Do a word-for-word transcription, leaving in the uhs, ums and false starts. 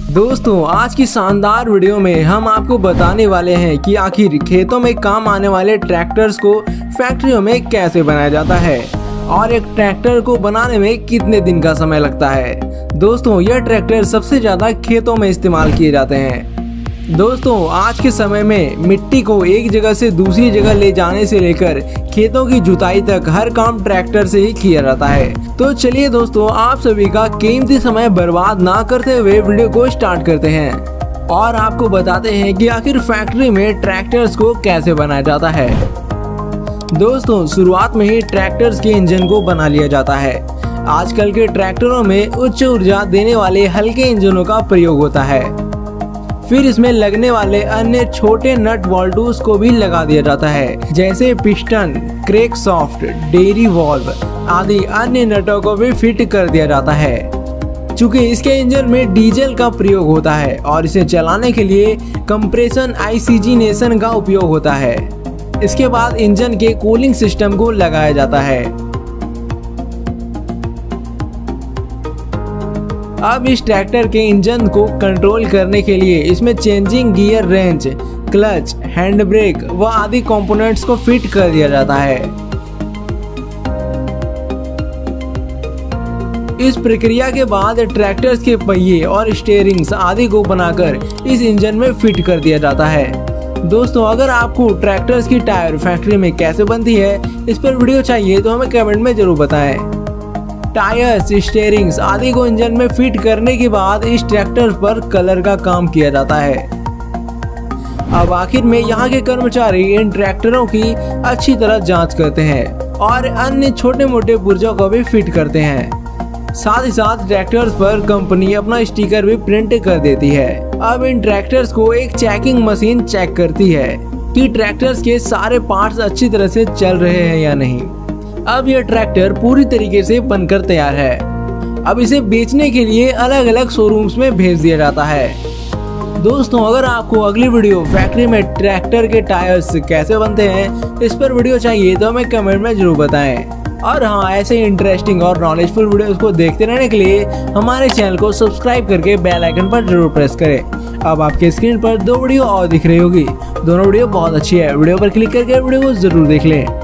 दोस्तों आज की शानदार वीडियो में हम आपको बताने वाले हैं कि आखिर खेतों में काम आने वाले ट्रैक्टर्स को फैक्ट्रियों में कैसे बनाया जाता है और एक ट्रैक्टर को बनाने में कितने दिन का समय लगता है। दोस्तों यह ट्रैक्टर सबसे ज्यादा खेतों में इस्तेमाल किए जाते हैं। दोस्तों आज के समय में मिट्टी को एक जगह से दूसरी जगह ले जाने से लेकर खेतों की जुताई तक हर काम ट्रैक्टर से ही किया जाता है। तो चलिए दोस्तों आप सभी का कीमती समय बर्बाद ना करते हुए वीडियो को स्टार्ट करते हैं और आपको बताते हैं कि आखिर फैक्ट्री में ट्रैक्टर्स को कैसे बनाया जाता है। दोस्तों शुरुआत में ही ट्रैक्टर्स के इंजन को बना लिया जाता है। आजकल के ट्रैक्टरों में उच्च ऊर्जा देने वाले हल्के इंजनों का प्रयोग होता है। फिर इसमें लगने वाले अन्य छोटे नट वॉल्टूस को भी लगा दिया जाता है, जैसे पिस्टन, क्रैंक सॉफ्ट, डेयरी वॉल्व आदि अन्य नटों को भी फिट कर दिया जाता है। चूँकि इसके इंजन में डीजल का प्रयोग होता है और इसे चलाने के लिए कंप्रेशन ऑक्सीजनेशन का उपयोग होता है। इसके बाद इंजन के कूलिंग सिस्टम को लगाया जाता है। अब इस ट्रैक्टर के इंजन को कंट्रोल करने के लिए इसमें changing gear wrench, clutch, hand brake व आदि कंपोनेंट्स को फिट कर दिया जाता है। इस प्रक्रिया के बाद ट्रैक्टर्स के पहिए और स्टीयरिंग्स आदि को बनाकर इस इंजन में फिट कर दिया जाता है। दोस्तों अगर आपको ट्रैक्टर्स की टायर फैक्ट्री में कैसे बनती है इस पर वीडियो चाहिए तो हमें कमेंट में जरूर बताएं। टायर्स, स्टीयरिंग्स आदि को इंजन में फिट करने के बाद इस ट्रैक्टर पर कलर का काम किया जाता है। अब आखिर में यहाँ के कर्मचारी इन ट्रैक्टरों की अच्छी तरह जांच करते हैं और अन्य छोटे मोटे पुर्जों को भी फिट करते हैं। साथ ही साथ ट्रैक्टर्स पर कंपनी अपना स्टिकर भी प्रिंट कर देती है। अब इन ट्रैक्टर्स को एक चेकिंग मशीन चेक करती है कि ट्रैक्टर्स के सारे पार्ट्स अच्छी तरह से चल रहे हैं या नहीं। अब यह ट्रैक्टर पूरी तरीके से बनकर तैयार है। अब इसे बेचने के लिए अलग अलग शोरूम्स में भेज दिया जाता है। दोस्तों अगर आपको अगली वीडियो फैक्ट्री में ट्रैक्टर के टायर्स कैसे बनते हैं इस पर वीडियो चाहिए तो हमें कमेंट में जरूर बताएं। और हाँ ऐसे इंटरेस्टिंग और नॉलेजफुल वीडियोस को देखते रहने के लिए हमारे चैनल को सब्सक्राइब करके बेल आइकन पर जरूर प्रेस करें। अब आपके स्क्रीन पर दो वीडियो और दिख रही होगी। दोनों वीडियो बहुत अच्छी है। वीडियो पर क्लिक करके वीडियो को जरूर देख लें।